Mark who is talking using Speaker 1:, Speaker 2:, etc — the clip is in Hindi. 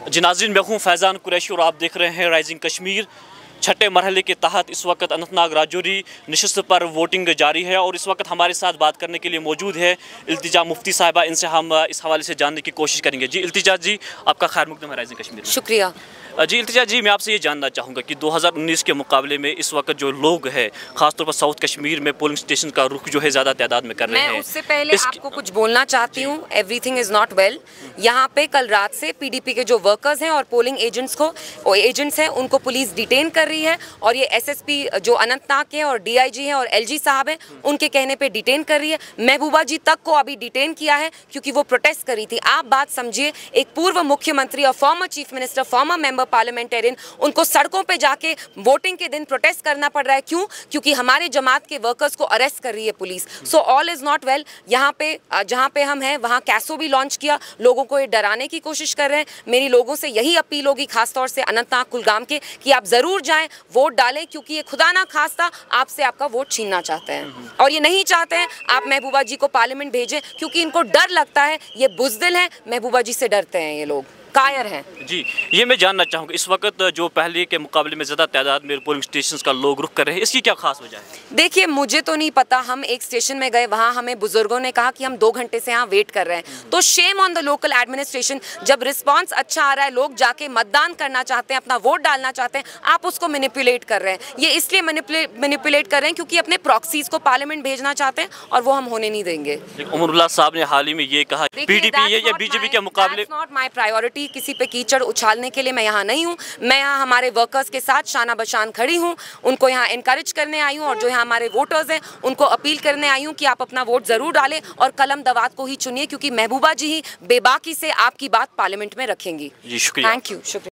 Speaker 1: जी नाज़रीन, मैं हूँ फैज़ान कुरैशी और आप देख रहे हैं राइजिंग कश्मीर। छठे मरहले के तहत इस वक्त अनंतनाग राजौरी नशिस्त पर वोटिंग जारी है और इस वक्त हमारे साथ बात करने के लिए मौजूद है इल्तिजा मुफ्ती साहिबा। इनसे हम इस हवाले से जानने की कोशिश करेंगे। जी इल्तिजा जी, आपका खैर मकदम है राइजिंग कश्मीर में।
Speaker 2: शुक्रिया।
Speaker 1: जी इल्तिजा जी, मैं आपसे ये जानना चाहूँगा कि 2019 के मुकाबले में इस वक्त जो लोग हैं, ख़ासतौर पर साउथ कश्मीर में पोलिंग स्टेशन का रुख जो है ज़्यादा तादाद में कर रहे हैं।
Speaker 2: मैं उससे पहले आपको कुछ बोलना चाहती हूँ। Everything is not well. यहाँ पे कल रात से पीडीपी के जो वर्कर्स हैं और पोलिंग एजेंट्स हैं उनको पुलिस डिटेन कर रही है और ये एसएसपी जो अनंतनाग के हैं और डीआईजी हैं और एलजी साहब हैं उनके कहने पे डिटेन कर रही है। महबूबा जी तक को अभी डिटेन किया है क्योंकि वो प्रोटेस्ट कर रही थी। आप बात समझिए, एक पूर्व मुख्यमंत्री और former chief minister, former member parliamentarian, उनको सड़कों पे जाके वोटिंग के दिन प्रोटेस्ट करना पड़ रहा है। क्यों? क्योंकि हमारे जमात के वर्कर्स को अरेस्ट कर रही है police. So all is not well. यहाँ पे जहाँ पे हम हैं वहाँ कैसो भी लॉन्च किया, लोगों को ये डराने की कोशिश कर रहे हैं। मेरी लोगों से यही अपील होगी, खासतौर से अनंतनाग कुलगाम के, कि आप जरूर जाएं, वोट डालें, क्योंकि ये खुदा ना खास्ता आपसे आपका वोट छीनना चाहते हैं और ये नहीं चाहते हैं आप महबूबा जी को पार्लियामेंट भेजें, क्योंकि इनको डर लगता है। ये बुज़दिल हैं, महबूबा जी से डरते हैं, ये लोग कायर हैं।
Speaker 1: जी ये मैं जानना चाहूँगा, इस वक्त जो पहले के मुकाबले में ज़्यादा तादाद में पोलिंग स्टेशन का लोग रुख कर रहे हैं, इसकी क्या खास वजह है?
Speaker 2: देखिए, मुझे तो नहीं पता। हम एक स्टेशन में गए, वहाँ हमें बुजुर्गों ने कहा कि हम 2 घंटे से यहाँ वेट कर रहे हैं। तो shame on the local administration. जब रिस्पांस अच्छा आ रहा है, लोग जाके मतदान करना चाहते हैं, अपना वोट डालना चाहते हैं, आप उसको मैनिपुलेट कर रहे हैं। ये इसलिए मैनिपुलेट कर रहे हैं क्योंकि अपने प्रॉक्सीज को पार्लियामेंट भेजना चाहते हैं और वो हम होने नहीं देंगे।
Speaker 1: उमरुल्लाह साहब ने हाल ही में ये कहा पीडीपी या बीजेपी के मुकाबले
Speaker 2: नॉट माई प्रायोरिटी। किसी पे कीचड़ उछालने के लिए मैं यहाँ नहीं हूँ। मैं यहाँ हमारे वर्कर्स के साथ शाना बशान खड़ी हूँ, उनको यहाँ इनकरेज करने आई हूँ और जो यहाँ हमारे वोटर्स हैं उनको अपील करने आई हूँ कि आप अपना वोट जरूर डालें और कलम दवात को ही चुनिए, क्योंकि महबूबा जी ही बेबाकी से आपकी बात पार्लियामेंट में रखेंगी।
Speaker 1: जी शुक्रिया।
Speaker 2: Thank you. शुक्रिया।